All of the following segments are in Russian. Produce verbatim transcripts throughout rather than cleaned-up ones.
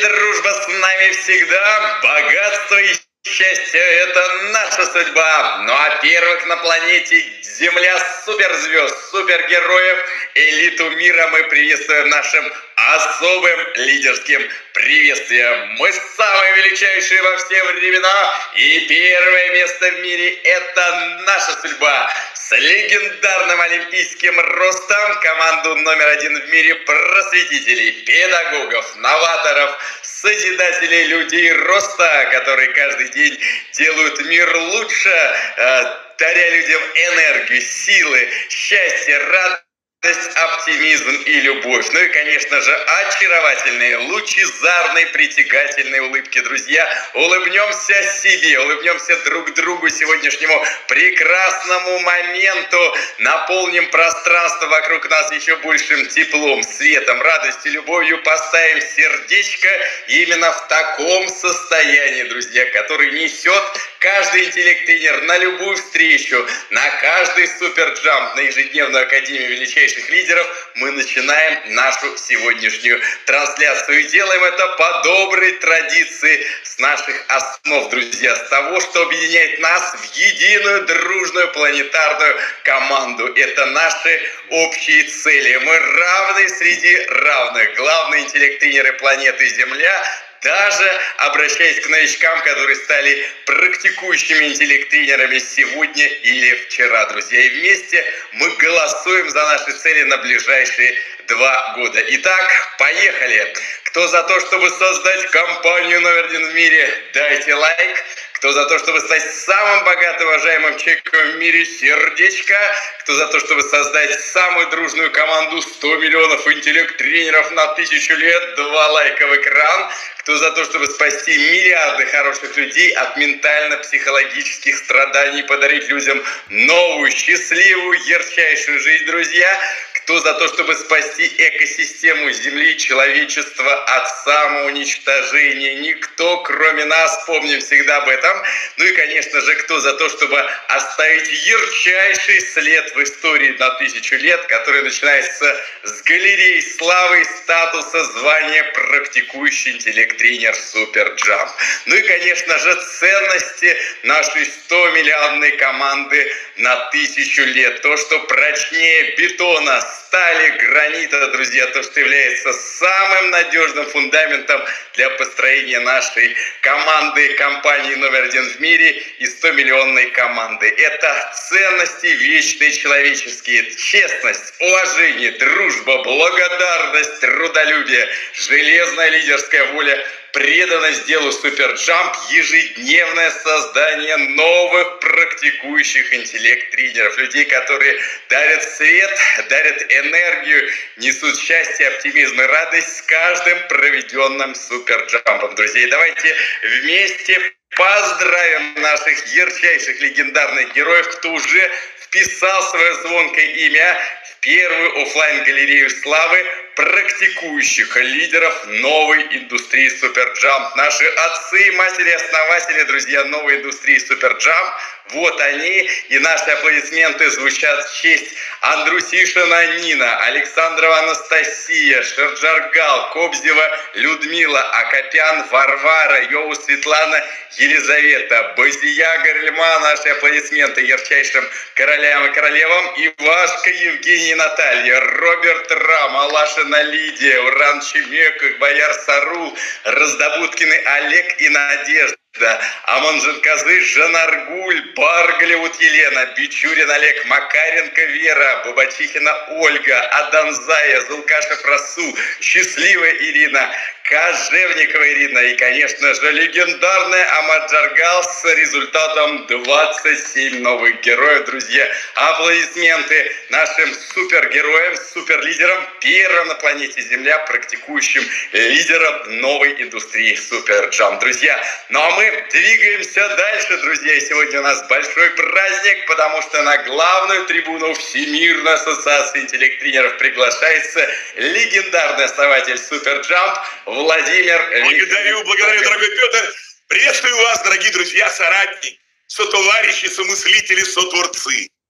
дружба с нами всегда, богатство и счастье – это наша судьба. Ну а первых на планете Земля суперзвезд, супергероев, элиту мира мы приветствуем нашим особым лидерским приветствием. Мы самые величайшие во все времена, и первое место в мире – это наша судьба. С легендарным олимпийским ростом команду номер один в мире просветителей, педагогов, новаторов, созидателей людей роста, которые каждый день делают мир лучше, даря людям энергию, силы, счастье, радость, оптимизм и любовь. Ну и, конечно же, очаровательные, лучезарные, притягательные улыбки. Друзья, улыбнемся себе, улыбнемся друг другу, сегодняшнему прекрасному моменту. Наполним пространство вокруг нас еще большим теплом, светом, радостью, любовью. Поставим сердечко именно в таком состоянии, друзья, который несет каждый интеллект-тренер на любую встречу, на каждый суперджамп, на ежедневную Академию величайших лидеров. Мы начинаем нашу сегодняшнюю трансляцию и делаем это по доброй традиции с наших основ, друзья, с того, что объединяет нас в единую дружную планетарную команду. Это наши общие цели. Мы равны среди равных. Главные интеллект-тренеры планеты Земля, даже обращаясь к новичкам, которые стали практикующими интеллект-тренерами сегодня или вчера, друзья. И вместе мы голосуем за наши цели на ближайшие два года. Итак, поехали! Кто за то, чтобы создать компанию номер один в мире, дайте лайк. Кто за то, чтобы стать самым богатым, уважаемым человеком в мире, сердечко. Кто за то, чтобы создать самую дружную команду сто миллионов интеллект-тренеров на тысячу лет, два лайка в экран. Кто за то, чтобы спасти миллиарды хороших людей от ментально-психологических страданий, подарить людям новую, счастливую, ярчайшую жизнь, друзья. Кто за то, чтобы спасти экосистему Земли, человечества от самоуничтожения? Никто, кроме нас, помним всегда об этом. Ну и, конечно же, кто за то, чтобы оставить ярчайший след в истории на тысячу лет, который начинается с галереи славы, статуса, звания практикующий интеллект-тренер Суперджамп. Ну и, конечно же, ценности нашей сто миллиардной команды на тысячу лет. То, что прочнее бетона, стали, гранита, друзья, то, что является самым надежным фундаментом для построения нашей команды, компании номер один в мире и сто миллионной команды. Это ценности вечные человеческие, честность, уважение, дружба, благодарность, трудолюбие, железная лидерская воля, преданность делу Суперджамп, ежедневное создание новых практикующих интеллект-тренеров, людей, которые дарят свет, дарят энергию, несут счастье, оптимизм и радость с каждым проведенным Суперджампом. Друзья, и давайте вместе поздравим наших ярчайших легендарных героев, кто уже вписал свое звонкое имя в первую офлайн-галерею славы практикующих лидеров новой индустрии Суперджамп. Наши отцы и матери-основатели, друзья, новой индустрии Суперджамп. Вот они, и наши аплодисменты звучат в честь Андрусишина Нина, Александрова Анастасия, Шерджаргал, Кобзева Людмила, Акопян Варвара, Йоу Светлана Елизавета, Базия Гарльма. Наши аплодисменты ярчайшим королям и королевам. Ивашка Евгений Наталья, Роберт Рам, Алашина Лидия, Уран Чемеков, Бояр Сарул, Раздобуткины Олег и Надежда. Аманженказы Жанаргуль, Баргалевут Елена, Бичурин Олег, Макаренко Вера, Бабачихина Ольга, Аданзая, Зулкашев Расу, Счастливая Ирина, Кожевникова Ирина и, конечно же, легендарная Амаджаргал с результатом двадцать семь новых героев, друзья. Аплодисменты нашим супергероям, суперлидерам, первым на планете Земля, практикующим лидерам новой индустрии Суперджамп. Друзья, ну а мы двигаемся дальше, друзья. И сегодня у нас большой праздник, потому что на главную трибуну Всемирной ассоциации интеллект-тренеров приглашается легендарный основатель Суперджамп Владимир. Благодарю, благодарю, дорогой Петр. Приветствую вас, дорогие друзья, соратники, сотоварищи, somыслители, сотворцы.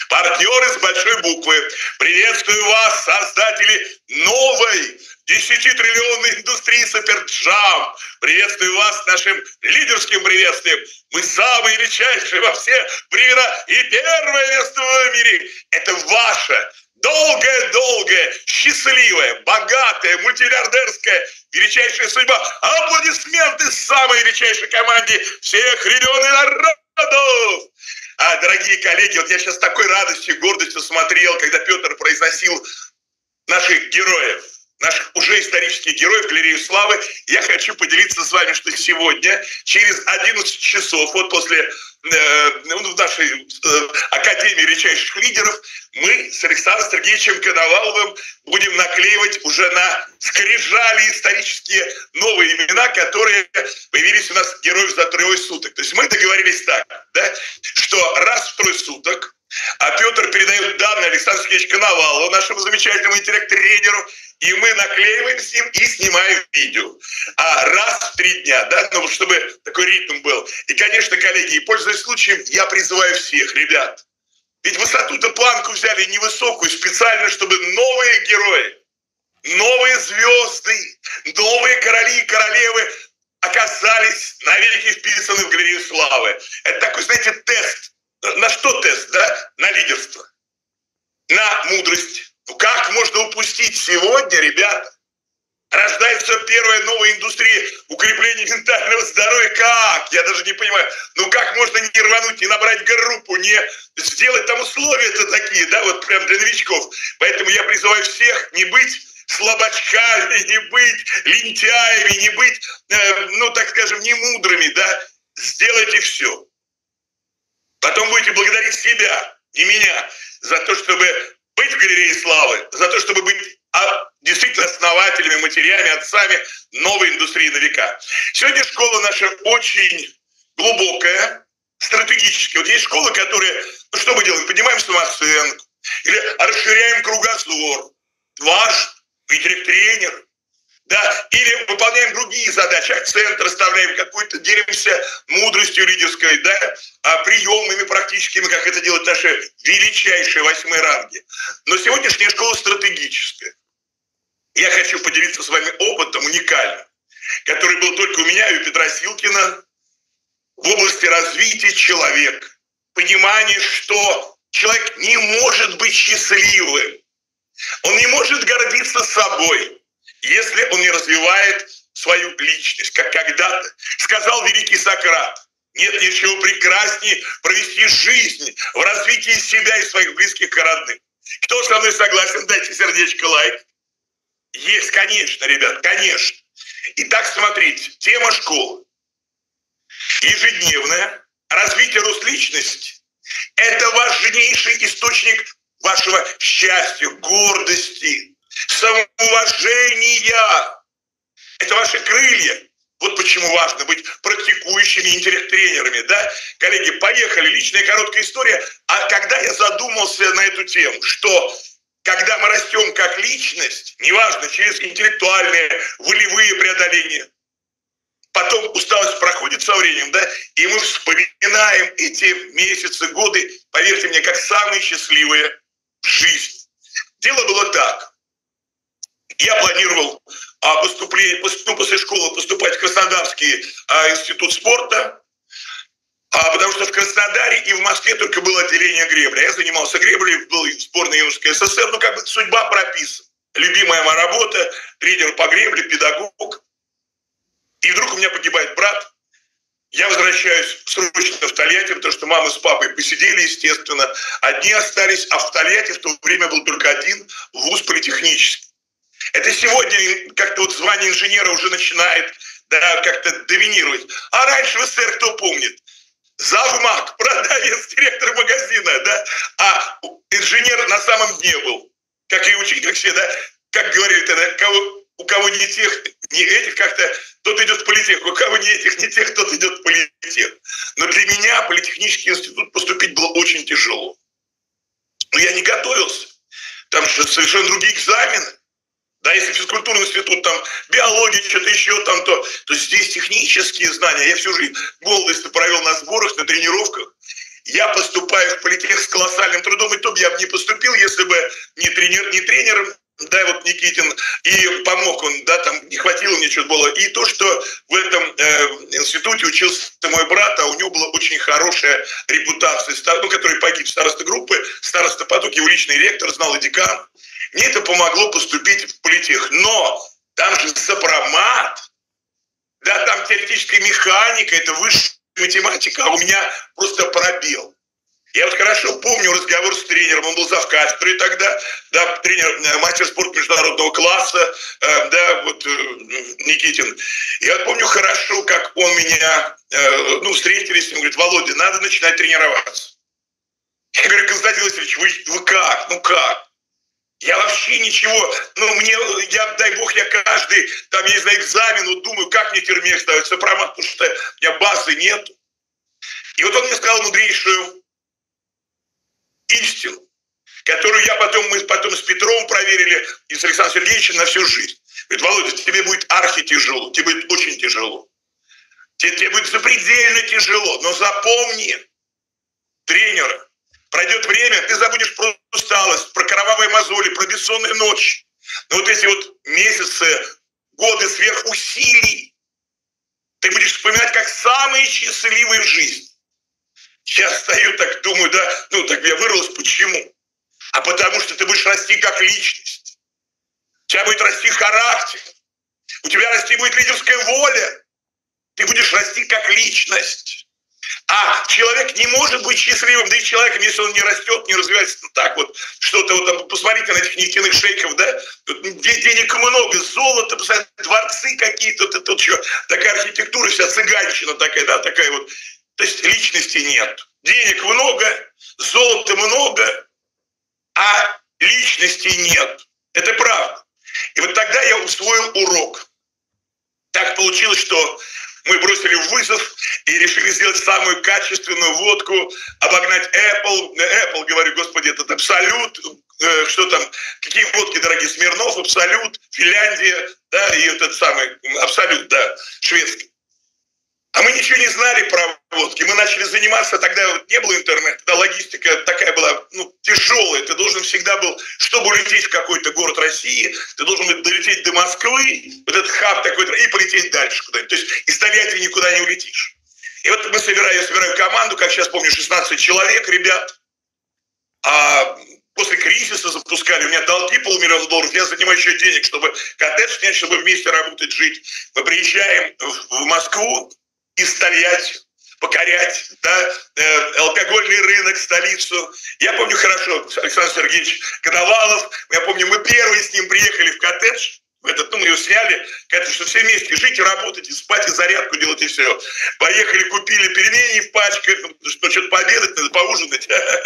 партнеры с большой буквы. Приветствую вас, создатели новой десятитриллионной индустрии Суперджам. Приветствую вас нашим лидерским приветствием. Мы самые величайшие во все времена и первое место в мире. Это ваша долгая-долгая, счастливая, богатая, мультимиллиардерская, величайшая судьба. Аплодисменты самой величайшей команде всех времен и народов. А, дорогие коллеги, вот я сейчас с такой радостью, гордостью смотрел, когда Петр произносил наших героев, наших уже исторических героев, галерею славы. Я хочу поделиться с вами, что сегодня, через одиннадцать часов, вот после э, в нашей э, Академии величайших лидеров, мы с Александром Сергеевичем Коноваловым будем наклеивать уже на скрижали исторические новые имена, которые появились у нас героев за трое суток. То есть мы договорились так, да, что раз в трое суток, а Петр передает данные Александру Сергеевичу Коновалову, нашему замечательному интеллект-тренеру, и мы наклеиваем с ним и снимаем видео. А раз в три дня, да, ну, чтобы такой ритм был. И, конечно, коллеги, пользуясь случаем, я призываю всех, ребят, ведь высоту-то планку взяли невысокую специально, чтобы новые герои, новые звезды, новые короли и королевы оказались навеки вписаны в галерею славы. Это такой, знаете, тест. На что тест, да? На лидерство, на мудрость. Ну как можно упустить сегодня, ребята? Рождается первая новая индустрия укрепления ментального здоровья. Как? Я даже не понимаю. Ну как можно не рвануть, не набрать группу, не сделать там условия-то такие, да, вот прям для новичков. Поэтому я призываю всех не быть слабачками, не быть лентяями, не быть, э, ну так скажем, не мудрыми, да. Сделайте все. Потом будете благодарить себя и меня за то, чтобы быть в галерее славы, за то, чтобы быть а, действительно основателями, матерями, отцами новой индустрии на века. Сегодня школа наша очень глубокая, стратегическая. Вот есть школы, которые, ну что мы делаем, поднимаем самооценку, или расширяем кругозор. Ваш интеллект-тренер, да, или выполняем другие задачи, акцент расставляем какой-то, делимся мудростью лидерской, да, приемами практическими, как это делают наши величайшие восьмые ранги. Но сегодняшняя школа стратегическая. Я хочу поделиться с вами опытом уникальным, который был только у меня и у Петра Силкина в области развития человека. Понимание, что человек не может быть счастливым, он не может гордиться собой, если он не развивает свою личность, как когда-то сказал великий Сократ. Нет ничего прекраснее провести жизнь в развитии себя и своих близких и родных. Кто со мной согласен, дайте сердечко, лайк. Есть, конечно, ребят, конечно. Итак, смотрите, тема школы. Ежедневное развитие рост личности – это важнейший источник вашего счастья, гордости, самоуважения. Это ваши крылья. Вот почему важно быть практикующими интеллект-тренерами, да? Коллеги, поехали. Личная короткая история. А когда я задумался на эту тему, что когда мы растем как личность, неважно, через интеллектуальные, волевые преодоления, потом усталость проходит со временем, да, и мы вспоминаем эти месяцы, годы, поверьте мне, как самые счастливые в жизни. Дело было так. Я планировал а, поступление, ну, после школы поступать в Краснодарский а, институт спорта, а, потому что в Краснодаре и в Москве только было отделение гребли. Я занимался греблей, был в сборной юношеской СССР, ну как бы судьба прописана. Любимая моя работа, тренер по гребле, педагог. И вдруг у меня погибает брат. Я возвращаюсь срочно в Тольятти, потому что мама с папой посидели, естественно. Одни остались, а в Тольятти в то время был только один вуз политехнический. Это сегодня как-то вот звание инженера уже начинает, да, как-то доминировать. А раньше в СССР кто помнит? Завмак, продавец, директор магазина, да? А инженер на самом дне был. Как и учитель, как все, да? Как говорили тогда, кого, у кого не тех, не этих как-то, тот идет в политех. У кого не этих, не тех, тот идет в политех. Но для меня в политехнический институт поступить было очень тяжело. Но я не готовился. Там же совершенно другие экзамены. Да, если физкультурный институт, там, биология, что-то еще там, то, то здесь технические знания. Я всю жизнь молодость провел на сборах, на тренировках. Я поступаю в политех с колоссальным трудом, и то бы я бы не поступил, если бы не тренер, не тренером, да, вот Никитин, и помог он, да, там не хватило мне чего-то было. И то, что в этом э, институте учился мой брат, а у него была очень хорошая репутация, ну, который погиб, староста группы, староста поток, его личный ректор, знал и декан. Мне это помогло поступить в политех. Но там же сопромат, да, там теоретическая механика, это высшая математика, а у меня просто пробел. Я вот хорошо помню разговор с тренером, он был завкафедрой тогда, да, тренер, мастер спорта международного класса, э, да, вот э, Никитин. Я вот помню хорошо, как он меня, э, ну, встретились, он говорит: Володя, надо начинать тренироваться. Я говорю: Константин Васильевич, вы, вы как, ну как? Я вообще ничего, ну мне, я, дай бог, я каждый, там, я не знаю, экзамен, вот думаю, как мне термех ставить, сопромат, потому что у меня базы нет. И вот он мне сказал мудрейшую истину, которую я потом, мы потом с Петровым проверили, и с Александром Сергеевичем на всю жизнь. Говорит: Володя, тебе будет архитяжело, тебе будет очень тяжело. Тебе, тебе будет запредельно тяжело, но запомни, тренера, пройдет время, ты забудешь про усталость, про кровавые мозоли, про бессонные ночи. Но вот эти вот месяцы, годы сверхусилий, ты будешь вспоминать как самые счастливые в жизни. Сейчас стою так, думаю, да, ну так я вырвалась, почему? А потому что ты будешь расти как личность. У тебя будет расти характер. У тебя расти будет лидерская воля. Ты будешь расти как личность. А человек не может быть счастливым, да и человеком, если он не растет, не развивается, ну так вот, что-то вот там, посмотрите на этих нефтяных шейков, да, денег много, золото, посмотрите, дворцы какие-то, вот это вот что, такая архитектура вся, цыганщина такая, да, такая вот. То есть личности нет. Денег много, золота много, а личности нет. Это правда. И вот тогда я усвоил урок. Так получилось, что мы бросили вызов и решили сделать самую качественную водку, обогнать Apple. Apple, говорю, господи, этот Абсолют, э, что там, какие водки дорогие, Смирнов, Абсолют, Финляндия, да, и этот самый Абсолют, да, шведский. А мы ничего не знали про водки. Мы начали заниматься, тогда не было интернета, да, логистика такая была, ну, тяжелая. Ты должен всегда был, чтобы улететь в какой-то город России, ты должен был долететь до Москвы, вот этот хаб такой, и полететь дальше куда-нибудь. То есть из Тольятти никуда не улетишь. И вот мы собираем, я собираю команду, как сейчас помню, шестнадцать человек, ребят. А после кризиса запускали, у меня долги полмиллиона долларов, я занимаю еще денег, чтобы коттедж снять, чтобы вместе работать, жить. Мы приезжаем в Москву, из Тольятти, покорять, да, э, алкогольный рынок, столицу. Я помню хорошо, Александр Сергеевич Коновалов, я помню, мы первые с ним приехали в коттедж, этот, ну, мы его сняли, коттедж, что все вместе жить и работать, и спать, и зарядку делать, и все. Поехали, купили пельмени в пачках, ну, что-то пообедать, надо поужинать.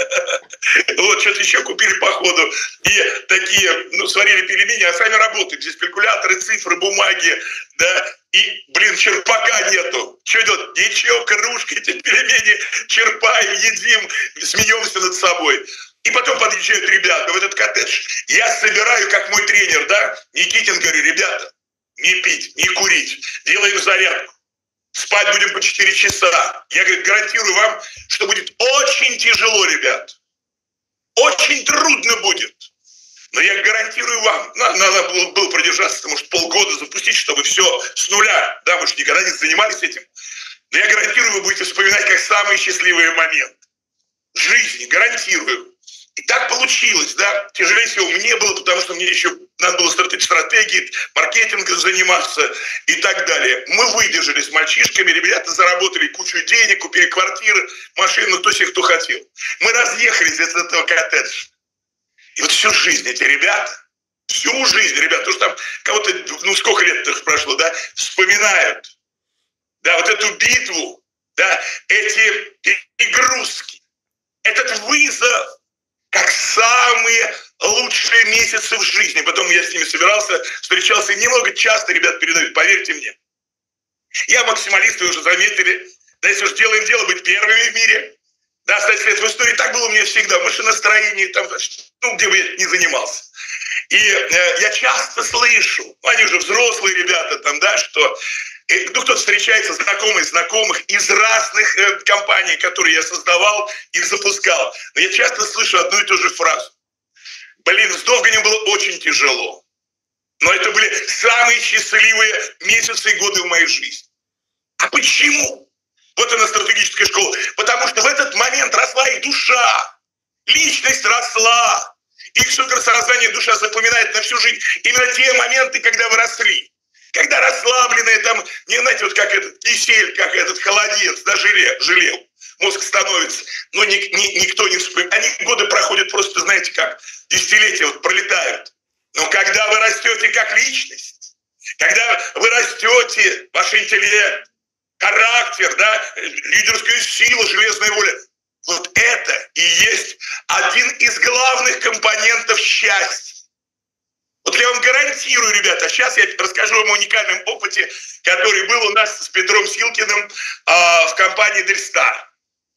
Вот, что-то еще купили по ходу. И такие, ну, сварили пельмени, а сами работают. Здесь калькуляторы, цифры, бумаги, да. И, блин, черпака нету. Что делать? Ничего, кружкой эти пельмени черпаем, едим, смеемся над собой. И потом подъезжают ребята в этот коттедж. Я собираю, как мой тренер, да, Никитин, говорю: ребята, не пить, не курить, делаем зарядку. Спать будем по четыре часа. Я, говорю, гарантирую вам, что будет очень тяжело, ребят. Очень трудно будет. Но я гарантирую вам, надо было, было продержаться, может, полгода запустить, чтобы все с нуля. Да, мы же никогда не занимались этим. Но я гарантирую, вы будете вспоминать как самые счастливые моменты жизни. Гарантирую. И так получилось, да. Тяжелее всего мне было, потому что мне еще надо было стратегией, маркетингом заниматься и так далее. Мы выдержали с мальчишками, ребята заработали кучу денег, купили квартиры, машины, кто себе кто хотел. Мы разъехались из этого коттеджа. И вот всю жизнь эти ребята, всю жизнь, ребята, потому что там кого-то, ну сколько лет прошло, да, вспоминают, да, вот эту битву, да, эти игрушки, этот вызов, как самые лучшие месяцы в жизни. Потом я с ними собирался, встречался, и немного часто ребят передают, поверьте мне. Я максималист, вы уже заметили, да, если уж делаем дело, быть первыми в мире. Да, стать след в истории. Так было у меня всегда. В машиностроении, там, ну, где бы я ни занимался. И э, я часто слышу, ну, они уже взрослые ребята, там, да, что И, ну, кто-то встречается, знакомые, знакомых из разных э, компаний, которые я создавал и запускал. Но я часто слышу одну и ту же фразу. Блин, с Довганем было очень тяжело. Но это были самые счастливые месяцы и годы в моей жизни. А почему? Вот она, стратегическая школа. Потому что в этот момент росла их душа. Личность росла. Их суперсознание, душа запоминает на всю жизнь именно те моменты, когда вы росли. Когда расслабленные, там, не знаете, вот как этот кисель, как этот холодец, да, желе, желел. Мозг становится, но ни, ни, никто не вспоминает. Они годы проходят просто, знаете как, десятилетия вот пролетают. Но когда вы растете как личность, когда вы растете, ваш интеллект, характер, да, лидерская сила, железная воля, вот это и есть один из главных компонентов счастья. Вот я вам гарантирую, ребята, сейчас я расскажу вам о уникальном опыте, который был у нас с Петром Силкиным э, в компании Дельстар.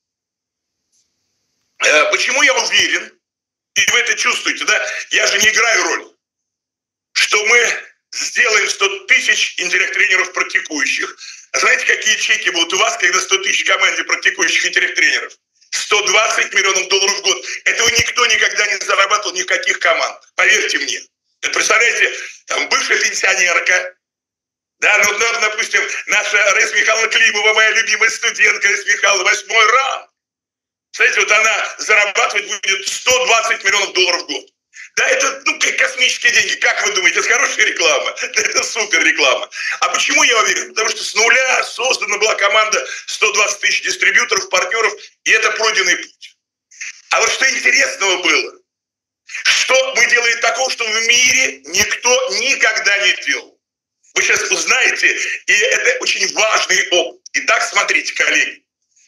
Э, почему я уверен, и вы это чувствуете, да, я же не играю роль, что мы сделаем сто тысяч интеллект-тренеров практикующих. А знаете, какие чеки будут у вас, когда сто тысяч команде практикующих интеллект-тренеров? сто двадцать миллионов долларов в год. Этого никто никогда не зарабатывал ни в каких командах. Поверьте мне. Это, представляете, там бывшая пенсионерка, да, ну, ну, допустим, наша Раиса Михайловна Климова, моя любимая студентка, Раиса Михайловна, восьмой ранг. Знаете, вот она зарабатывать будет сто двадцать миллионов долларов в год. Да, это, ну, космические деньги. Как вы думаете, это хорошая реклама? Это супер реклама. А почему я уверен? Потому что с нуля создана была команда сто двадцать тысяч дистрибьюторов, партнеров, и это пройденный путь. А вот что интересного было? Что мы делали такого, что в мире никто никогда не делал? Вы сейчас узнаете, и это очень важный опыт. Итак, смотрите, коллеги,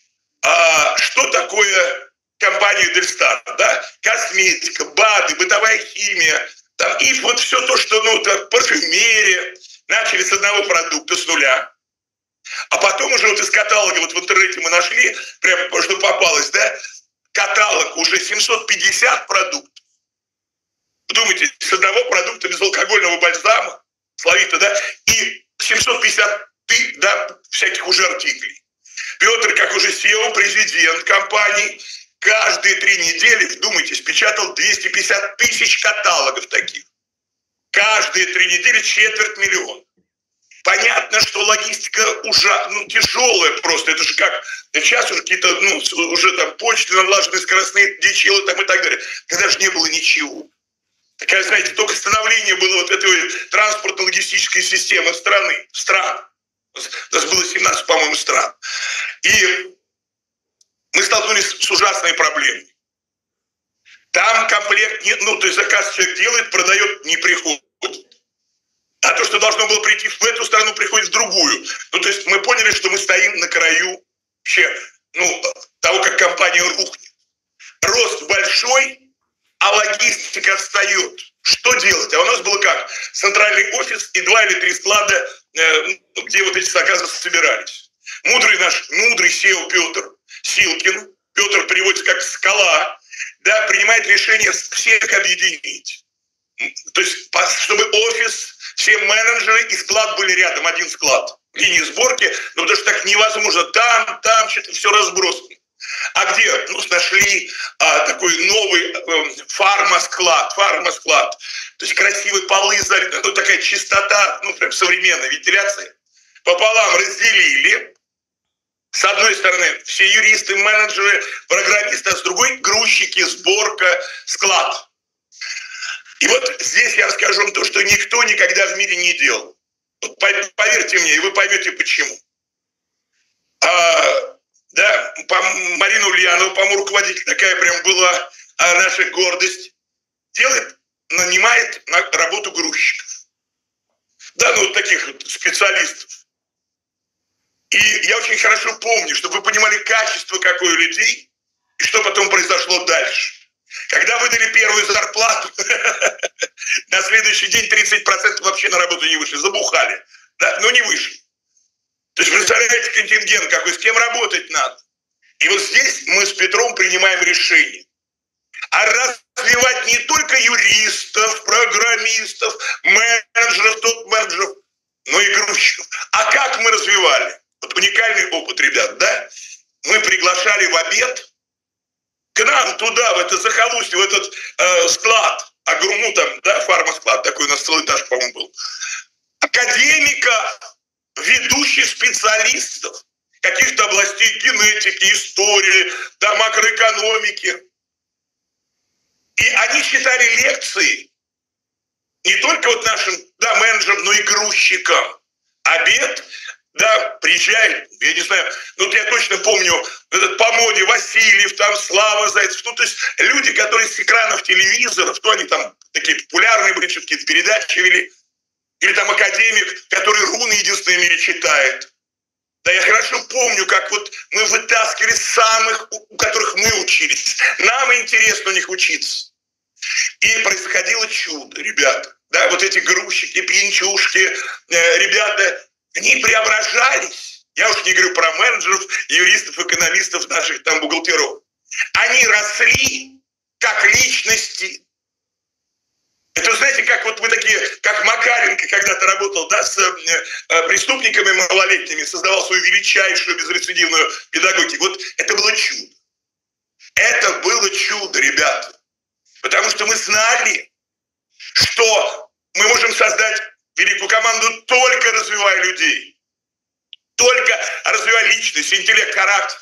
а что такое компания Дельстар, да? Косметика, БАДы, бытовая химия, там, и вот все то, что, ну, там, парфюмерия, начали с одного продукта, с нуля. А потом уже вот из каталога, вот в интернете мы нашли, прямо что попалось, да, каталог уже семьсот пятьдесят продуктов. Думаете, с одного продукта безалкогольного бальзама, словито, да, и семьсот пятьдесят, да, всяких уже артиклей. Петр, как уже си и о, президент компании, каждые три недели, вдумайтесь, печатал двести пятьдесят тысяч каталогов таких. Каждые три недели четверть миллиона. Понятно, что логистика уже, ну, тяжелая просто. Это же как, сейчас уже какие-то, ну, уже там почты налаженные, скоростные дичилы там и так далее. Тогда же не было ничего. Такая, знаете, только становление было вот этой транспортно-логистической системы страны, стран. У нас было семнадцать, по-моему, стран. И мы столкнулись с ужасной проблемой. Там комплект нет, ну, то есть заказ человек делает, продает, не приходит. А то, что должно было прийти в эту страну, приходит в другую. Ну, то есть мы поняли, что мы стоим на краю вообще, ну, того, как компания рухнет. Рост большой, а логистика отстает. Что делать? А у нас было как? Центральный офис и два или три склада, э, где вот эти заказы собирались. Мудрый наш, мудрый си и о Петр Силкин, Петр переводится как скала, да, принимает решение всех объединить. То есть, чтобы офис, все менеджеры и склад были рядом, один склад. Линии сборки, ну потому что так невозможно. Там, там что-то все разбросано. А где? Ну, нашли а, такой новый э, фармасклад, фармасклад. То есть красивые полы, ну, такая чистота, ну, прям современная вентиляция. Пополам разделили. С одной стороны все юристы, менеджеры, программисты, а с другой грузчики, сборка, склад. И вот здесь я расскажу вам то, что никто никогда в мире не делал. Вот поверьте мне, и вы поймете почему. А, да, по, Марина Ульянова, по-моему, руководитель, такая прям была а, наша гордость, делает, нанимает на работу грузчиков. Да, ну таких вот специалистов. И я очень хорошо помню, чтобы вы понимали качество какое у людей, и что потом произошло дальше. Когда выдали первую зарплату, на следующий день тридцать процентов вообще на работу не вышли, забухали, да, но не вышли. То есть, представляете, контингент какой, с кем работать надо. И вот здесь мы с Петром принимаем решение. А развивать не только юристов, программистов, менеджеров, топ-менеджеров, но и грузчиков. А как мы развивали? Вот уникальный опыт, ребят, да? Мы приглашали в обед к нам туда, в это захолустье, в этот э, склад, Агруму там, да, фармасклад такой, у нас целый этаж, по-моему, был. Академика, ведущих специалистов каких-то областей генетики, истории, да, макроэкономики. И они читали лекции не только вот нашим, да, менеджерам, но и грузчикам. Обед, да, приезжает, я не знаю, ну вот я точно помню, этот по моде Васильев, там Слава Зайцев, ну то есть люди, которые с экранов телевизоров, то они там такие популярные были, какие-то передачи вели, или там академик, который руны единственный в мире читает. Да, я хорошо помню, как вот мы вытаскивали самых, у которых мы учились. Нам интересно у них учиться. И происходило чудо, ребята. Да, вот эти грузчики, пьянчушки, э, ребята, они преображались. Я уж не говорю про менеджеров, юристов, экономистов, наших там бухгалтеров. Они росли как личности. Это, знаете, как вот вы такие, как Макаренко когда-то работал, да, с э, преступниками малолетними, создавал свою величайшую безрецидивную педагогику. Вот это было чудо. Это было чудо, ребята. Потому что мы знали, что мы можем создать великую команду, только развивая людей, только развивая личность, интеллект, характер.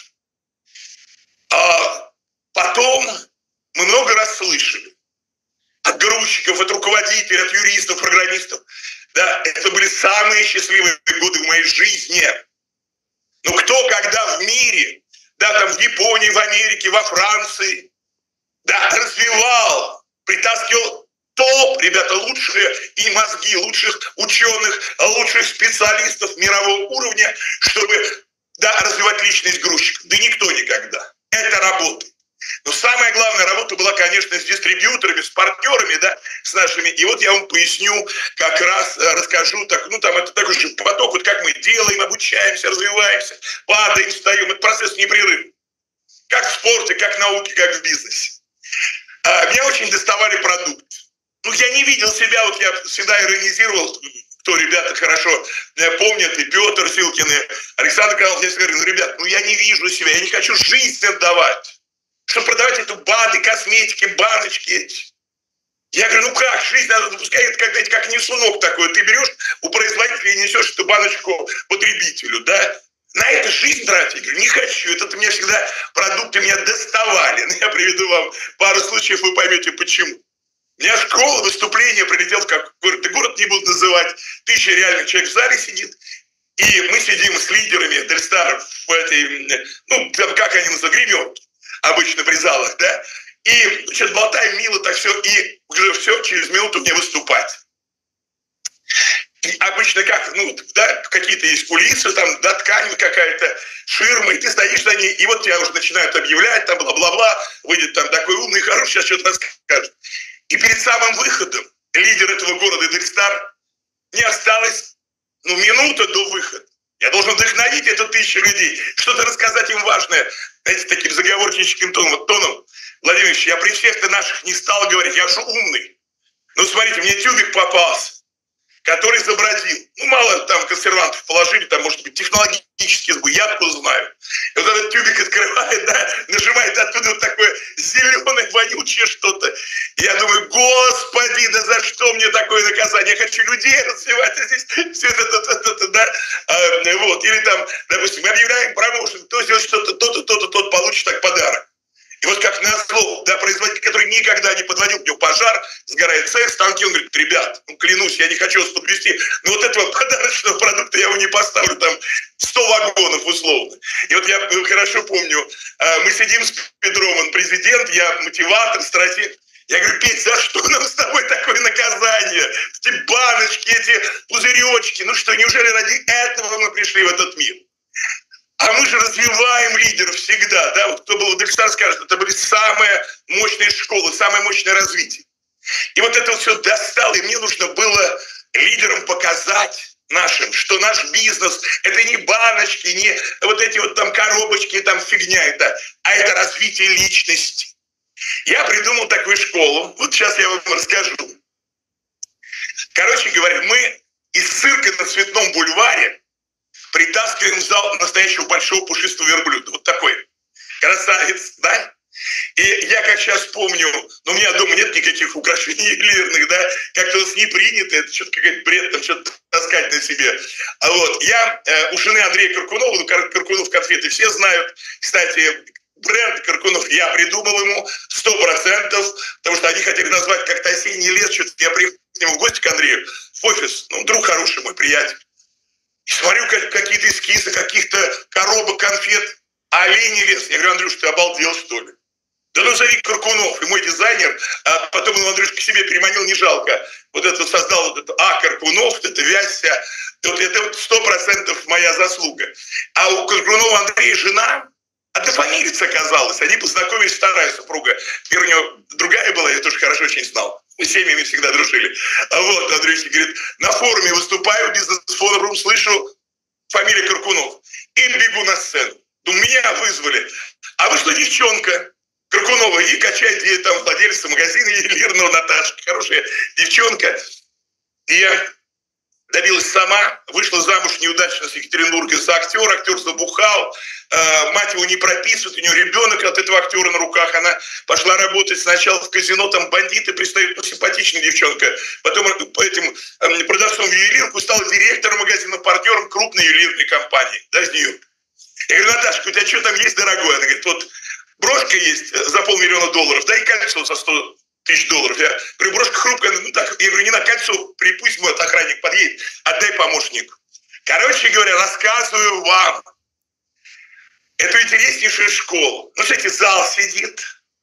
А потом мы много раз слышали от грузчиков, от руководителей, от юристов, программистов. Да, это были самые счастливые годы в моей жизни. Но кто когда в мире, да, там в Японии, в Америке, во Франции, да, развивал, притаскивал топ, ребята, лучшие и мозги, лучших ученых, лучших специалистов мирового уровня, чтобы, да, развивать личность грузчика? Да никто никогда. Это работает. Но самая главная работа была, конечно, с дистрибьюторами, с партнерами, да, с нашими. И вот я вам поясню, как раз расскажу, так, ну там это такой же поток, вот как мы делаем, обучаемся, развиваемся, падаем, встаем. Это процесс непрерывный. Как в спорте, как в науке, как в бизнесе. А, меня очень доставали продукты. Ну, я не видел себя, вот я всегда иронизировал, кто, ребята, хорошо помнят, и Петр Силкин, и Александр Карлов, я говорю, ну, ребят, ну, я не вижу себя, я не хочу жизнь отдавать, чтобы продавать эту БАДы, косметики, баночки эти. Я говорю, ну как, жизнь надо выпускать, это как, как несунок такой, ты берешь у производителя и несешь эту баночку потребителю, да? На это жизнь тратить? Я говорю, не хочу. Это меня всегда, продукты меня доставали. Но я приведу вам пару случаев, вы поймете почему. У меня школа, выступление, прилетел в какой город, и город не буду называть, тысяча реальных человек в зале сидит, и мы сидим с лидерами Дельстар в этой, ну, там как они называют, гремёнки, обычно при залах, да, и сейчас болтаем мило, так все, и уже все, через минуту мне выступать. И обычно как, ну, да, какие-то есть кулисы, там, да, ткань какая-то, ширма, и ты стоишь за ней, и вот тебя уже начинают объявлять, там, бла-бла-бла, выйдет там такой умный, хороший, сейчас что-то расскажет. И перед самым выходом лидер этого города Дельстар, не осталось, ну, минута до выхода. Я должен вдохновить эту тысячу людей, что-то рассказать им важное, знаете, таким заговорщическим тоном. Вот тоном, Владимир Ильич, я при всех-то наших не стал говорить, я же умный. Ну, смотрите, мне тюбик попался, который забродил. Ну, мало там консервантов положили, там, может быть, технологически сбой, я откуда знаю. И вот этот тюбик открывает, да, нажимает оттуда вот такое зеленое, вонючее что-то. И я думаю, господи, да за что мне такое наказание? Я хочу людей развивать, а здесь все это, это, это, это, да. А, вот. Или там, допустим, мы объявляем промоушен, кто сделает что-то, то-то, то-то, тот получит так подарок. И вот как назло, да, производитель, который никогда не подводил, у него пожар, сгорает цех, станки, он говорит, ребят, ну, клянусь, я не хочу вас подвести, но вот этого подарочного продукта я его не поставлю, там, сто вагонов условно. И вот я хорошо помню, мы сидим с Петром, он президент, я мотиватор, стратег. Я говорю, Петь, за что нам с тобой такое наказание? Эти баночки, эти пузыречки, ну что, неужели ради этого мы пришли в этот мир? А мы же развиваем лидеров всегда, да, вот кто был в Дельстар, скажет, это были самые мощные школы, самое мощное развитие. И вот это вот все достало, и мне нужно было лидерам показать нашим, что наш бизнес – это не баночки, не вот эти вот там коробочки, там фигня это, а это развитие личности. Я придумал такую школу, вот сейчас я вам расскажу. Короче говоря, мы из цирка на Цветном бульваре притаскиваем в зал настоящего большого пушистого верблюда. Вот такой красавец, да? И я как сейчас помню, ну, у меня дома нет никаких украшений ювелирных, да, как-то у нас не принято, это что-то какой-то бред, там что-то таскать на себе. А вот, я э, у жены Андрея Каркунова, ну, Каркунов конфеты все знают, кстати, бренд Каркунов я придумал ему сто процентов, потому что они хотели назвать как-то осенний лес, что-то я приехал к нему в гости, к Андрею, в офис, ну, друг хороший мой, приятель. И смотрю, как, какие-то эскизы, каких-то коробок, конфет, а оленей лес. Я говорю, Андрюш, ты обалдел, что ли? Да ну зови Каркунов, и мой дизайнер, а потом он Андрюш к себе переманил, не жалко. Вот это создал, вот это, а, Каркунов, это вязься, вот это вот сто процентов моя заслуга. А у Каркунова Андрея жена, однофамилица оказалась, они познакомились, вторая супруга. Теперь у него другая была, я тоже хорошо очень знал. Мы с семьями всегда дружили. А вот Андрюш говорит, на форуме выступаю, бизнес-форум, слышу фамилия Каркунов. И бегу на сцену. Думаю, меня вызвали. А вы что, девчонка? Каркунова, и качает, где там владельца магазина ювелирного Наташка, хорошая девчонка. И я добилась сама, вышла замуж неудачно с Екатеринбурга за актера, актер забухал, э, мать его не прописывает, у нее ребенок от этого актера на руках, она пошла работать сначала в казино, там бандиты пристают, ну, симпатичная девчонка, потом по этим э, продавцом в ювелирку стала директором магазина, партнером крупной ювелирной компании, да, из Нью-Йорка. Я говорю, Наташка, у тебя что там есть, дорогое? Она говорит, вот брошка есть за полмиллиона долларов, дай кольцо за сто тысяч долларов. Я говорю, брошка хрупкая, ну так, я говорю, не на кольцо, припусть мой охранник подъедет, отдай помощнику. Короче говоря, рассказываю вам эту интереснейшую школу. Ну, смотрите, зал сидит.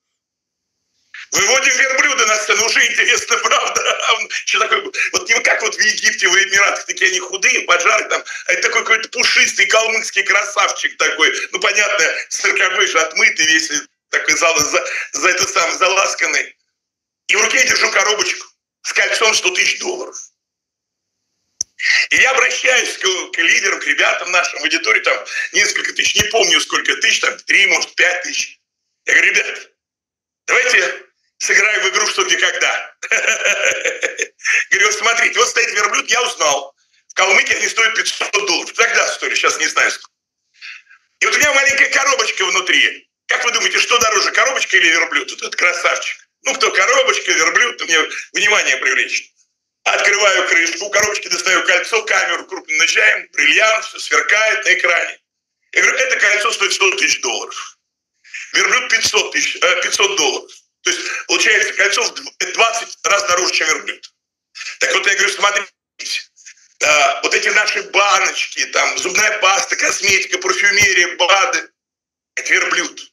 Выводим верблюда на сцену, уже интересно, правда? Что такое? Вот не как вот в Египте, в Эмиратах, такие они худые, поджары там, а это такой какой-то пушистый калмыцкий красавчик такой, ну, понятно, цирковой же, отмытый весь, такой за, за, за это самое, заласканный. И в руке я держу коробочку с кольцом сто тысяч долларов. И я обращаюсь к, к лидерам, к ребятам нашим в аудитории, там несколько тысяч, не помню сколько тысяч, там три, может, пять тысяч. Я говорю, ребят, давайте сыграем в игру «Что, где, когда». Говорю, вот смотрите, вот стоит верблюд, я узнал. В Калмыкии они стоят пятьсот долларов. Тогда стоили, сейчас не знаю сколько. И вот у меня маленькая коробочка внутри. Как вы думаете, что дороже, коробочка или верблюд? Вот этот красавчик. Ну, кто коробочка, верблюд, то мне внимание привлечь. Открываю крышку, у коробочки достаю кольцо, камеру крупным начаем, бриллиант, все сверкает на экране. Я говорю, это кольцо стоит сто тысяч долларов. Верблюд пятьсот тысяч, э, пятьсот долларов. То есть, получается, кольцо в двадцать раз дороже, чем верблюд. Так вот, я говорю, смотрите, э, вот эти наши баночки, там, зубная паста, косметика, парфюмерия, БАДы, это верблюд.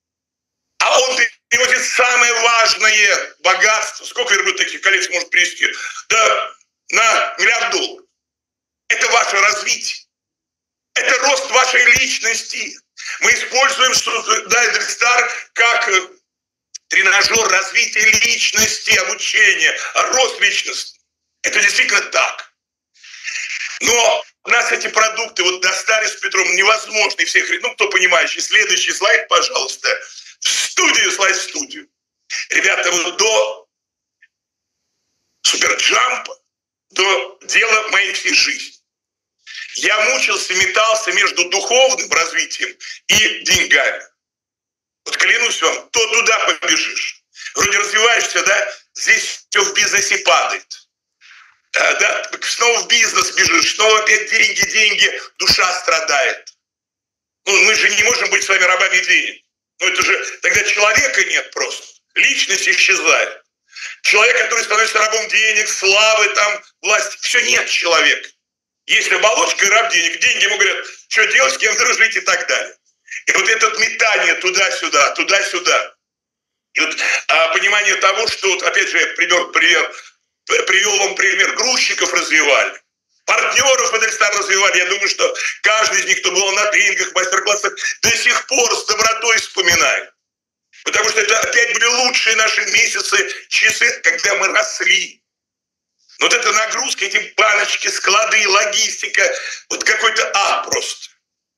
А он приводит самое важное богатство. Сколько верблюд таких колец может привести? Да, на миллиард долларов. Это ваше развитие. Это рост вашей личности. Мы используем Дайдер Стар как тренажер развития личности, обучения, рост личности. Это действительно так. Но у нас эти продукты вот достали с Петром невозможно. И всех, ну, кто понимающий. Следующий слайд, пожалуйста. В студию, слайд в студию. Ребята, вот до суперджампа, до дела моей всей жизни. Я мучился, метался между духовным развитием и деньгами. Вот клянусь вам, то туда побежишь. Вроде развиваешься, да, здесь все в бизнесе падает. А, да, снова в бизнес бежишь, снова опять деньги, деньги, душа страдает. Ну, мы же не можем быть с вами рабами денег. Ну, это же, тогда человека нет просто. Личность исчезает. Человек, который становится рабом денег, славы, там, власти, все, нет человека. Есть оболочка и раб денег. Деньги ему говорят, что делать, с кем дружить и так далее. И вот это метание туда-сюда, туда-сюда. И вот а, понимание того, что, вот, опять же, я пример, пример, привел вам пример, грузчиков развивали, партнеров Эдельстар развивали. Я думаю, что каждый из них, кто был на тренингах, мастер-классах, до сих пор с добротой вспоминает. Потому что это опять были лучшие наши месяцы, часы, когда мы росли. Вот эта нагрузка, эти баночки, склады, логистика, вот какой-то ад просто.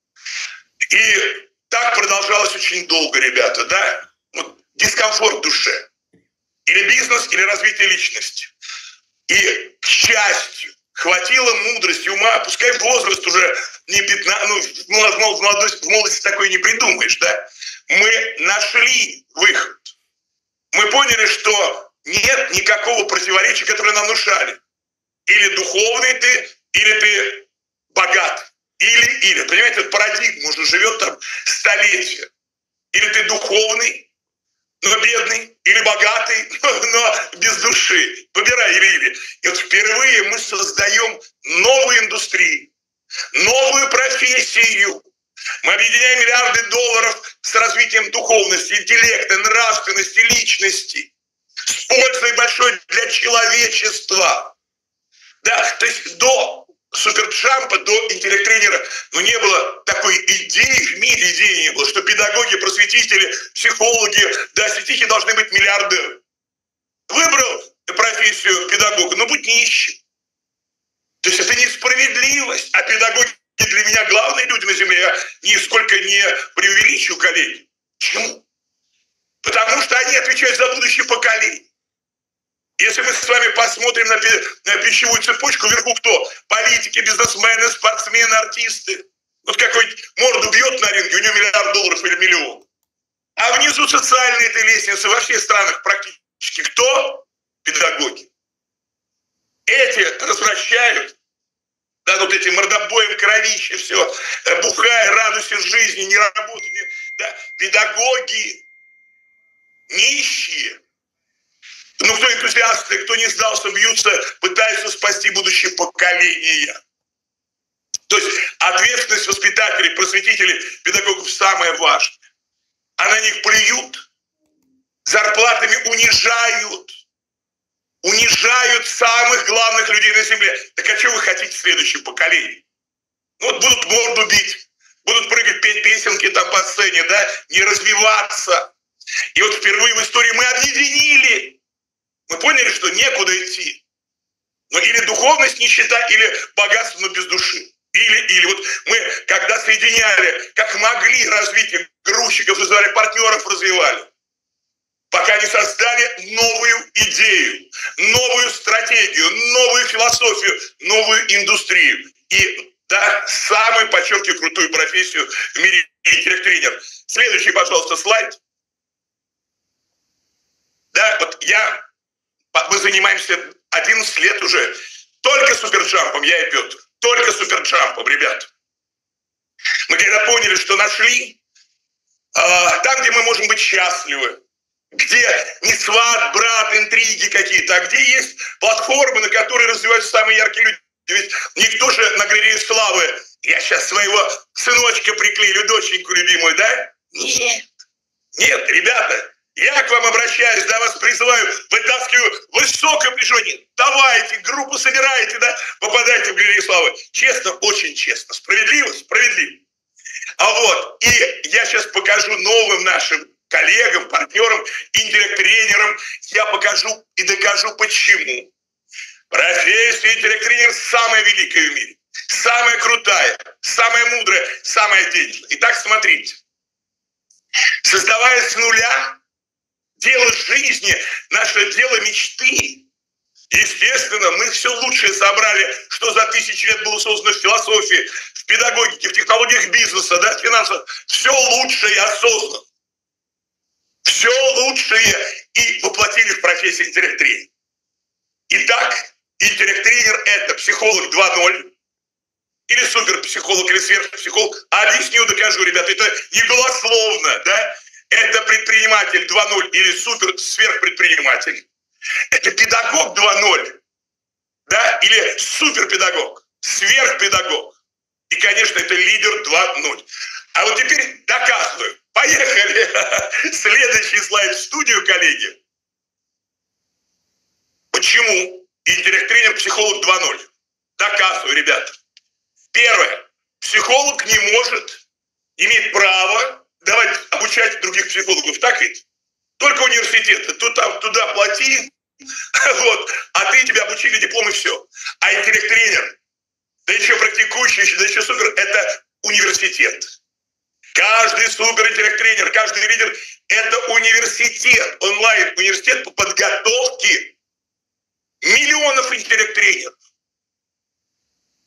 И так продолжалось очень долго, ребята, да? Вот дискомфорт в душе. Или бизнес, или развитие личности. И, к счастью, хватило мудрости, ума, пускай возраст уже не пятнадцать, ну, в молодости, в молодости такое не придумаешь, да? Мы нашли выход. Мы поняли, что нет никакого противоречия, которое нам внушали. Или духовный ты, или ты богат. Или, или. Понимаете, эта парадигма уже живет там столетия. Или ты духовный, но бедный, или богатый, но без души. Выбирай или-или. И вот впервые мы создаем новую индустрию, новую профессию. Мы объединяем миллиарды долларов с развитием духовности, интеллекта, нравственности, личности. С пользой большой для человечества. Да, то есть до Суперджампа, до интеллект-тренера, ну, не было такой идеи, в мире идеи не было, что педагоги, просветители, психологи, да, осветители должны быть миллиардеры. Выбрал профессию педагога, но будь нищим. То есть это несправедливость, а педагоги для меня главные люди на земле, я нисколько не преувеличиваю, коллеги. Почему? Потому что они отвечают за будущее поколение. Если мы с вами посмотрим на, на пищевую цепочку, вверху кто? Политики, бизнесмены, спортсмены, артисты. Вот какой-нибудь морду бьет на ринге, у него миллиард долларов или миллион. А внизу социальные этой лестницы во всех странах практически кто? Педагоги. Эти развращают, да, вот эти мордобоем, кровище, все, бухай, радуйся жизни, не работай. Не, да. Педагоги нищие. Ну, кто энтузиасты, кто не сдался, бьются, пытаются спасти будущее поколение. То есть ответственность воспитателей, просветителей, педагогов самое важное. А на них плюют, зарплатами унижают. Унижают самых главных людей на земле. Так а что вы хотите в следующем поколении? Ну, вот будут морду бить, будут прыгать, петь песенки там по сцене, да, не развиваться. И вот впервые в истории мы объединили. Мы поняли, что некуда идти. Но или духовность, нищета, или богатство, но без души. Или, или вот мы, когда соединяли, как могли, развитие грузчиков, развивали, партнеров развивали, пока не создали новую идею, новую стратегию, новую философию, новую индустрию. И, да, самую, подчеркиваю, крутую профессию в мире — интеллект-тренер. Следующий, пожалуйста, слайд. Да, вот я... Мы занимаемся одиннадцать лет уже только суперджампом, я и Петр. Только суперджампом, ребят. Мы когда поняли, что нашли, э, там, где мы можем быть счастливы, где не сват, брат, интриги какие-то, а где есть платформы, на которые развиваются самые яркие люди. Ведь никто же на галерее славы, я сейчас своего сыночка приклею, доченьку любимую, да? Нет. Нет, ребята. Я к вам обращаюсь, да, вас призываю, вытаскиваю высокое напряжение. Давайте, группу собирайте, да, попадайте в галерею славы. Честно, очень честно. Справедливо? Справедливо. А вот, и я сейчас покажу новым нашим коллегам, партнерам, интеллект-тренерам, я покажу и докажу, почему. Профессия интеллект-тренер самая великая в мире, самая крутая, самая мудрая, самая денежная. Итак, смотрите. Создавая с нуля, дело жизни, наше дело мечты. Естественно, мы все лучшее собрали, что за тысячи лет было создано в философии, в педагогике, в технологиях бизнеса, да, в финансах. Все лучшее осознанно. Все лучшее и воплотили в профессию интеллект-тренер. Итак, интеллект-тренер — это психолог два ноль, или суперпсихолог, или сверхпсихолог. Объясню, докажу, ребята, это не голословно, да? Это предприниматель два ноль или супер-сверхпредприниматель. Это педагог два ноль, да, или суперпедагог, сверхпедагог. И, конечно, это лидер два ноль. А вот теперь доказываю. Поехали. Следующий слайд в студию, коллеги. Почему интеллект-тренер психолог два ноль? Доказываю, ребята. Первое. Психолог не может, имеет право давать обучать других психологов. Так ведь? Только университеты. Туда, туда плати, вот, а ты, тебя обучили, диплом и все. А интеллект-тренер, да еще практикующий, да еще супер, это университет. Каждый супер-интеллект-тренер, каждый лидер – это университет, онлайн-университет по подготовке миллионов интеллект-тренеров.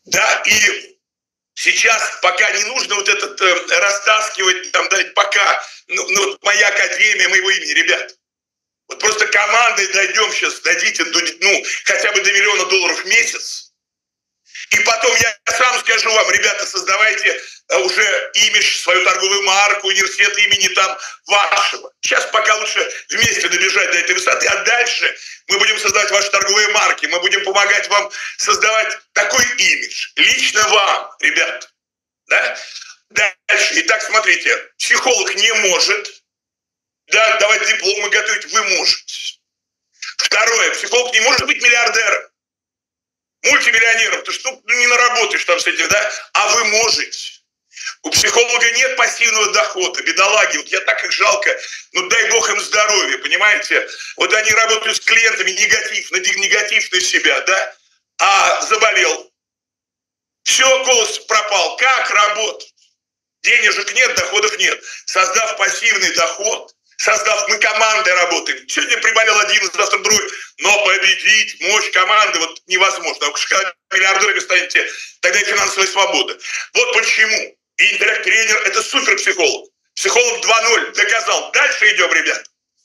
Да, и сейчас пока не нужно вот этот э, растаскивать, там, да, пока, ну, ну, моя академия, моего имени, ребят. Вот просто командой дойдем сейчас, дадите, ну, хотя бы до миллиона долларов в месяц. И потом я сам скажу вам, ребята, создавайте уже имидж, свою торговую марку, университет имени там вашего. Сейчас пока лучше вместе добежать до этой высоты, а дальше мы будем создавать ваши торговые марки, мы будем помогать вам создавать такой имидж, лично вам, ребят. Да? Дальше. Итак, смотрите, психолог не может, да, давать дипломы готовить, вы можете. Второе, психолог не может быть миллиардером, мультимиллионером, ты что, ну, не наработаешь там с этим, да, а вы можете. У психолога нет пассивного дохода, бедолаги, вот я так их жалко, ну дай бог им здоровья, понимаете? Вот они работают с клиентами, негатив, на негатив на себя, да, а заболел, все, голос пропал, как работать? Денежек нет, доходов нет. Создав пассивный доход, создав, мы командой работаем. Сегодня приболел один, завтра другой, но победить, мощь команды вот невозможно. А когда миллиардерами станете, тогда и финансовая свобода. Вот почему. И интеллект-тренер – это суперпсихолог. Психолог два ноль доказал. Дальше идем, ребят.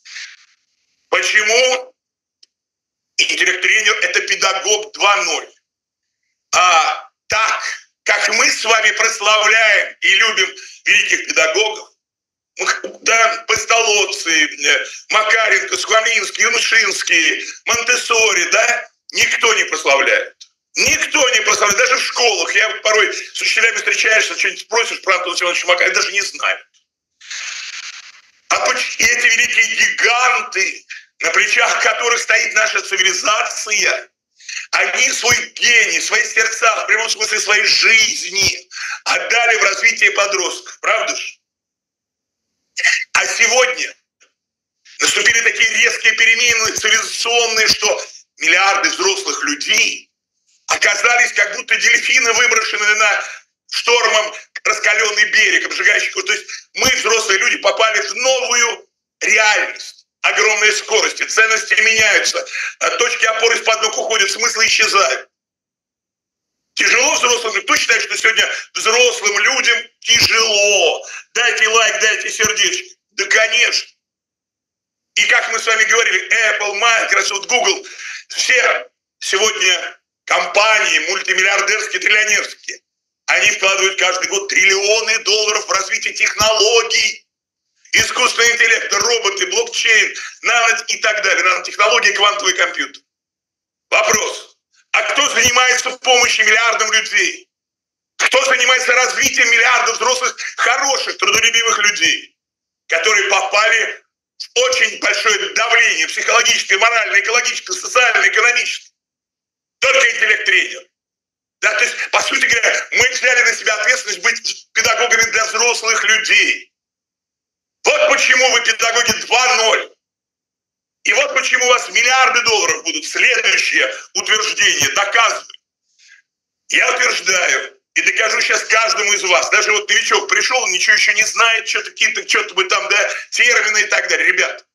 Почему интеллект-тренер – это педагог два ноль? А так, как мы с вами прославляем и любим великих педагогов, да, Пестолоцци, Макаренко, Схвалинский, Юмшинский, Монтессори, да, никто не прославляет. Никто не прославляет. Даже в школах. Я порой с учителями встречаешься, что-нибудь спросишь про Антона Семеновича Макаренко, даже не знают. А эти великие гиганты, на плечах которых стоит наша цивилизация, они свой гений, свои сердца, в прямом смысле своей жизни отдали в развитие подростков. Правда же? А сегодня наступили такие резкие перемены цивилизационные, что миллиарды взрослых людей оказались как будто дельфины, выброшенные на штормом раскаленный берег, обжигающий. То есть мы, взрослые люди, попали в новую реальность. Огромные скорости, ценности меняются, точки опоры из-под ног уходят, смыслы исчезают. Тяжело взрослым? Кто считает, что сегодня взрослым людям тяжело? Дайте лайк, дайте сердечко. Да, конечно. И как мы с вами говорили, Apple, Microsoft, Google, все сегодня компании мультимиллиардерские, триллионерские, они вкладывают каждый год триллионы долларов в развитие технологий, искусственный интеллект, роботы, блокчейн, нано и так далее, нанотехнологии, квантовый компьютер. Вопрос. А кто занимается помощью миллиардам людей? Кто занимается развитием миллиардов взрослых, хороших, трудолюбивых людей, которые попали в очень большое давление психологическое, моральное, экологическое, социальное, экономическое? Только интеллект-тренер. Да, то есть, по сути говоря, мы взяли на себя ответственность быть педагогами для взрослых людей. Вот почему вы педагоги два ноль. И вот почему у вас миллиарды долларов будут. Следующее утверждение доказывает. Я утверждаю и докажу сейчас каждому из вас. Даже вот новичок пришел, ничего еще не знает, что-то какие-то, что-то бы там, да, термины и так далее. Ребят,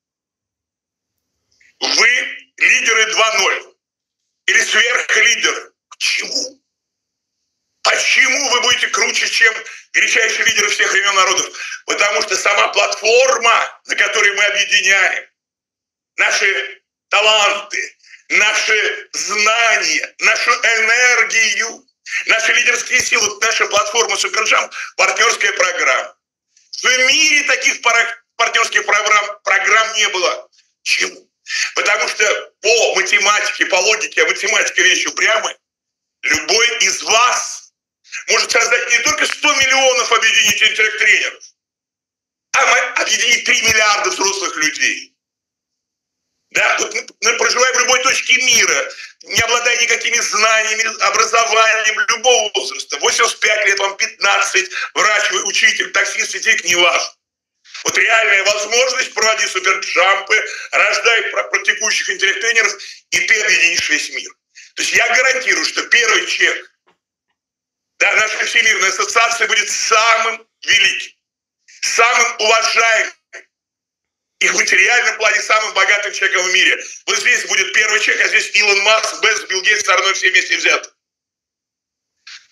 вы лидеры два ноль. Или сверхлидеры. Почему? Почему вы будете круче, чем величайшие лидеры всех времен народов? Потому что сама платформа, на которой мы объединяем наши таланты, наши знания, нашу энергию, наши лидерские силы, наша платформа Суперджамп, партнерская программа. В мире таких партнерских программ, программ не было. Почему? Потому что по математике, по логике, а математика вещь упрямая, любой из вас может создать не только сто миллионов объединить интеллект-тренеров, а объединить три миллиарда взрослых людей. Да, вот мы проживаем в любой точке мира, не обладая никакими знаниями, образованием любого возраста. восемьдесят пять лет, вам пятнадцать, врач, учитель, таксист, сетик, не важно. Вот реальная возможность проводить суперджампы, рождай практикующих интеллект-тренеров, и ты объединишь весь мир. То есть я гарантирую, что первый чек, да, наша Всемирная ассоциация будет самым великим, самым уважаемым и в материальном плане самым богатым человеком в мире. Вот здесь будет первый чек, а здесь Илон Маск, Безос, Билл Гейтс, Арнольд, все вместе взяты.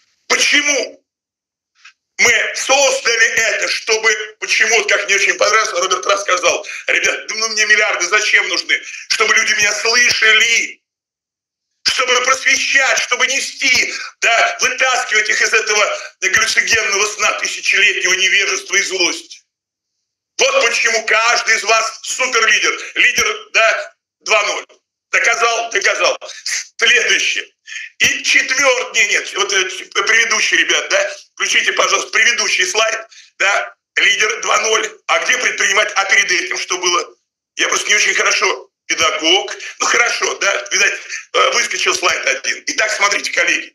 Почему мы создали это, чтобы почему-то, как мне очень понравилось, Роберт Расс сказал, ребят, ну мне миллиарды зачем нужны? Чтобы люди меня слышали, чтобы просвещать, чтобы нести, да, вытаскивать их из этого галлюциногенного сна тысячелетнего невежества и злости. Вот почему каждый из вас суперлидер, лидер, да, два ноль. Доказал, доказал. Следующее. И четвертый, нет, нет, вот предыдущий, ребят, да, включите, пожалуйста, предыдущий слайд, да, лидер два ноль. А где предприниматель? А перед этим что было? Я просто не очень хорошо педагог. Ну хорошо, да, видать, выскочил слайд один. Итак, смотрите, коллеги.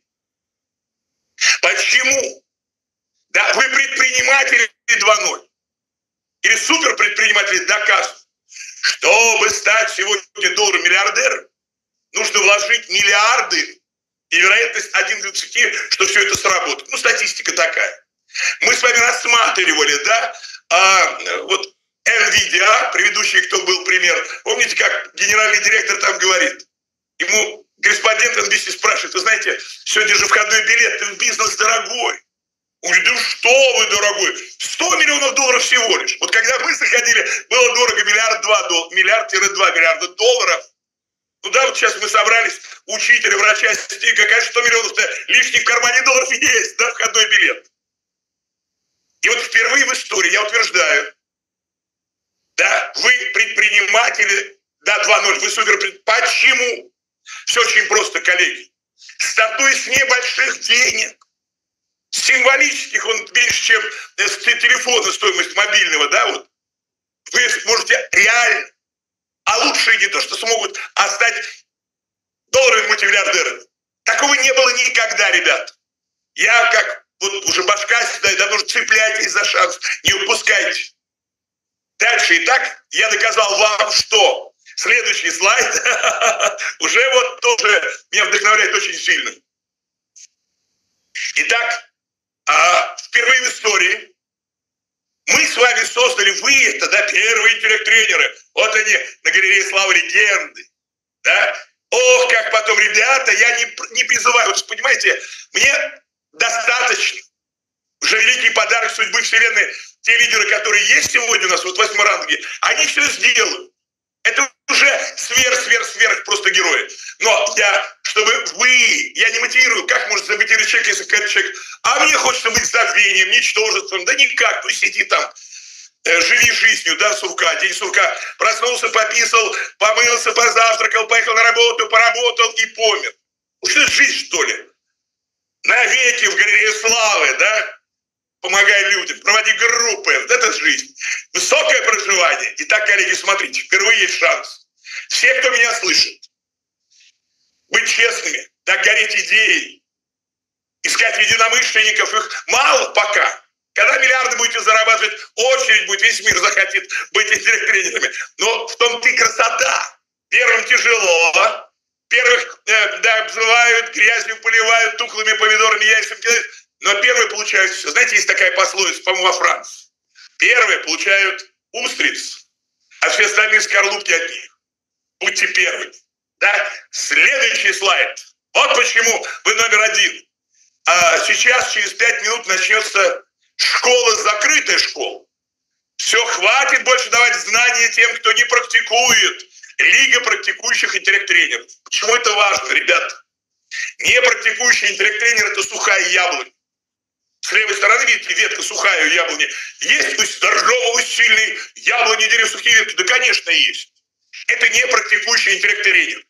Почему? Да, вы предприниматели два ноль. Или суперпредприниматели доказывают. Чтобы стать сегодня долларом-миллиардером, нужно вложить миллиарды и вероятность один к двадцати, что все это сработает. Ну, статистика такая. Мы с вами рассматривали, да, а, вот NVIDIA, предыдущий, кто был пример. Помните, как генеральный директор там говорит? Ему корреспондент эн би си спрашивает, вы знаете, сегодня же входной билет, этот бизнес дорогой. Он говорит, да что вы, дорогой, сто миллионов долларов всего лишь. Вот когда мы заходили, было дорого миллиард два, миллиард-два миллиарда долларов. Ну да, вот сейчас мы собрались, учителя, врача, сестика, конечно, сто миллионов лишних в кармане долларов есть, да, входной билет. И вот впервые в истории, я утверждаю, да, вы предприниматели, да, два ноль, вы суперпредприниматели. Почему? Все очень просто, коллеги. Стартуя с небольших денег, символических, он меньше, чем с телефона стоимость мобильного, да, вот, вы можете реально, а лучше не то, что смогут, а стать долларовыми мультимиллиардерами. Такого не было никогда, ребят. Я как, вот уже башка сюда, да, нужно цепляйтесь за шанс, не упускайте. Дальше, итак, я доказал вам, что следующий слайд уже вот тоже меня вдохновляет очень сильно. Итак, а впервые в истории мы с вами создали, вы это, да, первые интеллект-тренеры, вот они на галерее славы легенды, да, ох, как потом, ребята, я не, не призываю, вот понимаете, мне достаточно, уже великий подарок судьбы вселенной, те лидеры, которые есть сегодня у нас, вот в восьмом ранге, они все сделают. Это уже сверх-сверх-сверх просто герои. Но я, чтобы вы, я не мотивирую, как может замотивировать человек, если какой-то человек, а мне хочется быть забвением, ничтожеством, да никак, ну сиди там, э, живи жизнью, да, сурка, день сурка, проснулся, пописал, помылся, позавтракал, поехал на работу, поработал и помер. Ну что это жизнь, что ли? Навеки в галерее славы, да? Помогай людям, проводи группы. Вот это жизнь. Высокое проживание. Итак, коллеги, смотрите, впервые есть шанс. Все, кто меня слышит, быть честными, да, гореть идеей, искать единомышленников, их мало пока. Когда миллиарды будете зарабатывать, очередь будет, весь мир захотит быть интеллект-тренерами. Но в том-то и красота. Первым тяжело, первых, э, да, обзывают, грязью поливают, тухлыми помидорами, яйцами кидают. Но первые получают все. Знаете, есть такая пословица, по-моему, во Франции. Первые получают устриц, а все остальные скорлупки от них. Будьте первыми. Да? Следующий слайд. Вот почему вы номер один. А сейчас, через пять минут, начнется школа, закрытая школа. Все, хватит больше давать знания тем, кто не практикует. Лига практикующих интеллект-тренеров. Почему это важно, ребята? Не практикующий интеллект-тренер – это сухая яблоня. С левой стороны, видите, ветка сухая у яблони. Есть у здорового, сильной яблони, деревья, сухие ветки? Да, конечно, есть. Это не практикующий интеллект-тренер.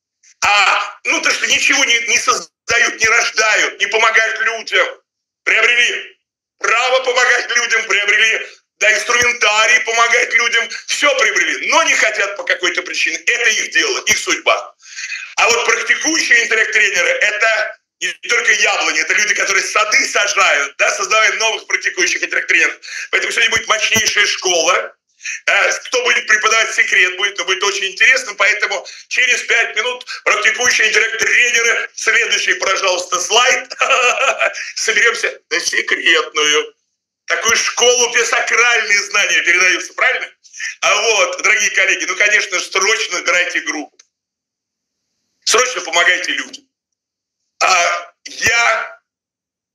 А, ну, то, что ничего не, не создают, не рождают, не помогают людям. Приобрели право помогать людям, приобрели, да, инструментарий помогать людям. Все приобрели, но не хотят по какой-то причине. Это их дело, их судьба. А вот практикующие интеллект-тренеры – это не только яблони, это люди, которые сады сажают, да, создавая новых практикующих интеллект-тренеров. Поэтому сегодня будет мощнейшая школа. Кто будет преподавать, секрет будет, но будет очень интересно. Поэтому через пять минут практикующие интеллект-тренеры. Следующий, пожалуйста, слайд. Соберемся на секретную. Такую школу, где сакральные знания передаются, правильно? А вот, дорогие коллеги, ну, конечно же, срочно набирайте группу. Срочно помогайте людям. А я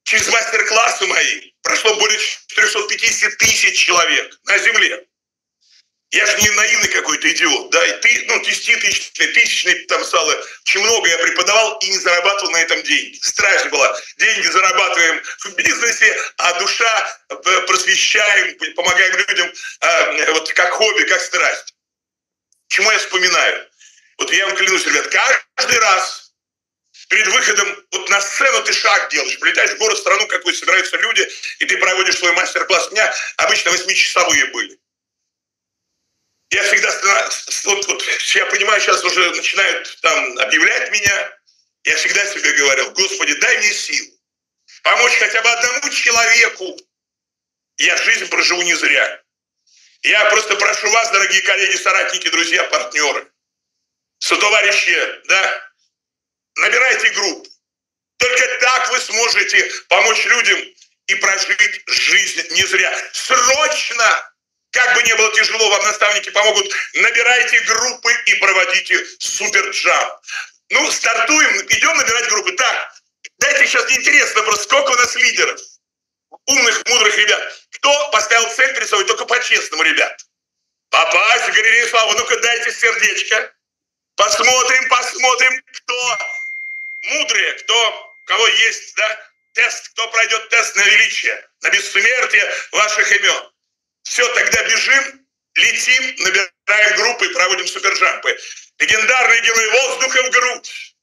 через мастер-классы мои прошло более четырёхсот пятидесяти тысяч человек на земле. Я же не наивный какой-то идиот, да, и ты, ну, десятитысячный, тысячный, там стало, очень много я преподавал и не зарабатывал на этом деньги. Страсть была. Деньги зарабатываем в бизнесе, а душа просвещаем, помогаем людям э, вот как хобби, как страсть. Чему я вспоминаю? Вот я вам клянусь, ребят, каждый раз перед выходом вот на сцену ты шаг делаешь, прилетаешь в город, страну, какой собираются люди, и ты проводишь свой мастер-класс. У меня обычно восьмичасовые были. Я всегда, вот, вот, я понимаю, сейчас уже начинают там объявлять меня. Я всегда себе говорил: Господи, дай мне сил помочь хотя бы одному человеку. Я жизнь проживу не зря. Я просто прошу вас, дорогие коллеги, соратники, друзья, партнеры, сотоварищи, да, набирайте группу. Только так вы сможете помочь людям и прожить жизнь не зря. Срочно! Как бы ни было тяжело, вам наставники помогут. Набирайте группы и проводите суперджамп. Ну, стартуем, идем набирать группы. Так, дайте сейчас интересно просто, сколько у нас лидеров. Умных, мудрых ребят. Кто поставил цель перед собой, только по-честному, ребят. Попасть в галерею славы. Ну-ка, дайте сердечко. Посмотрим, посмотрим, кто мудрые, кто, у кого есть, да, тест, кто пройдет тест на величие, на бессмертие ваших имен. Все, тогда бежим, летим, набираем группы и проводим суперджампы. Легендарные герои воздуха в грудь.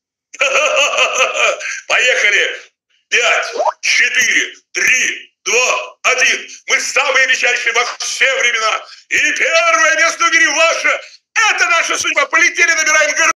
Поехали. Пять, четыре, три, два, один. Мы самые величайшие во все времена. И первое место в мире ваше. Это наша судьба. Полетели, набираем группы.